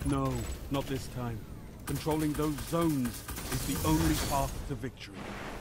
No, not this time. Controlling those zones is the only path to victory.